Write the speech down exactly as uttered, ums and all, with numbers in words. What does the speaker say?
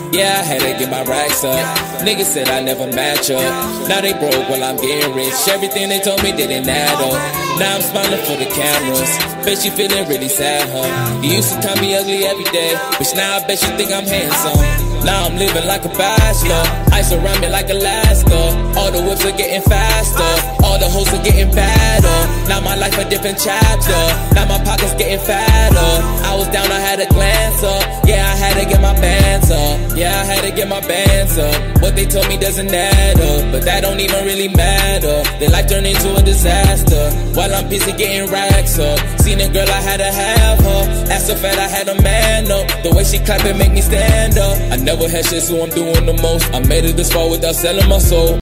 Yeah, I had to get my racks up. Niggas said I never match up. Now they broke while I'm getting rich. Everything they told me didn't add up. Now I'm smiling for the cameras. Bet she feeling really sad, huh? You used to call me ugly every day, but now I bet you think I'm handsome. Now I'm living like a bachelor. Ice around me like Alaska. All the whips are getting faster. All the hoes are getting badder. Now my life a different chapter. Now my pockets getting fatter. I was down, I had to glance up. Yeah, I had to get my bands up. Yeah, I had to get my bands up. What they told me doesn't add up, but that don't even really matter. Their life turned into a disaster while I'm busy getting racks up. Seen a girl, I had to have her. Asked her fat, I had a man up. The way she clap it make me stand up. I never had shit, so I'm doing the most. I made it this far without selling my soul.